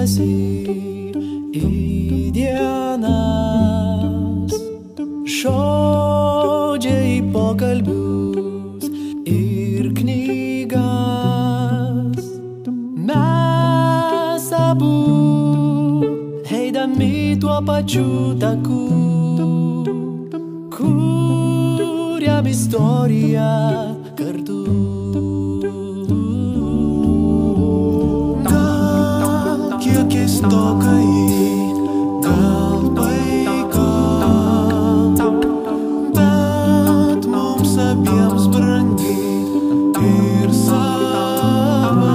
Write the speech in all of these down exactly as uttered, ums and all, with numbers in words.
fantazijų į dienas, žodžiai pokalbius ir knygas. Mes abu eidami tuo pačiu taku, kuriam istoriją kartu. Gal kiek keistokai, gal paika, bet mums abiems brangi ir sava.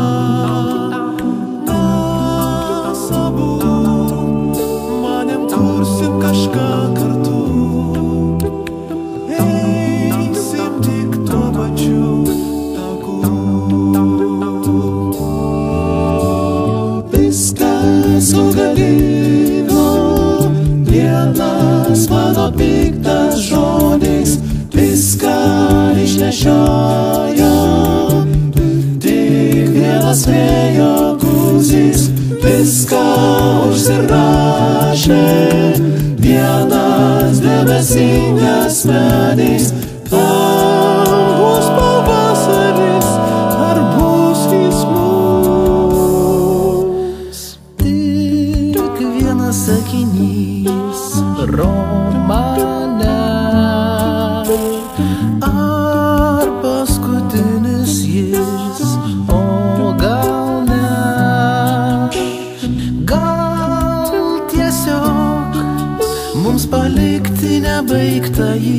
Mes abu manėm kursim kažką kartu, eisim tik tuo pačiu taku. Viskas sugadino, vienas mano piktas žodis, viską išnešiojo tik vienas vėjo gūsis. Viską užsirašė vienas dėmesingas medis. Ar bus pavasaris, ar bus jis mums? Tik vienas sakinys romane, ar paskutinis jis, o gal ne. Gal tiesiog mums palikti nebaigtą jį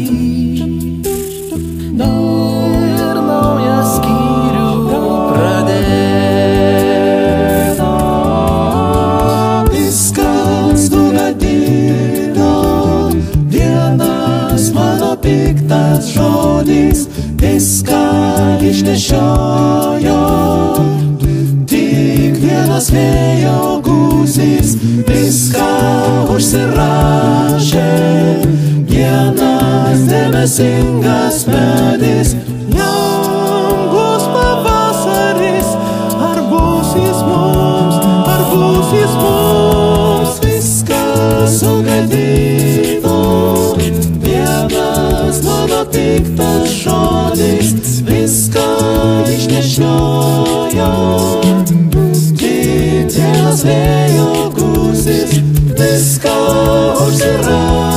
ir naują skyrių pradėt. Viskas sugadino, vienas mano piktas žodis, viską išnešiojo tik vienas vėjo gūsis. Viską užsirašė vienas dėmesingas medis. Jam bus pavasaris, ar bus jis mums, ar bus jis mums. Viską sugadino, vienas mano piktas žodis, viską išnešiojo tik vienas vėjo gūsis. Viską užsirašė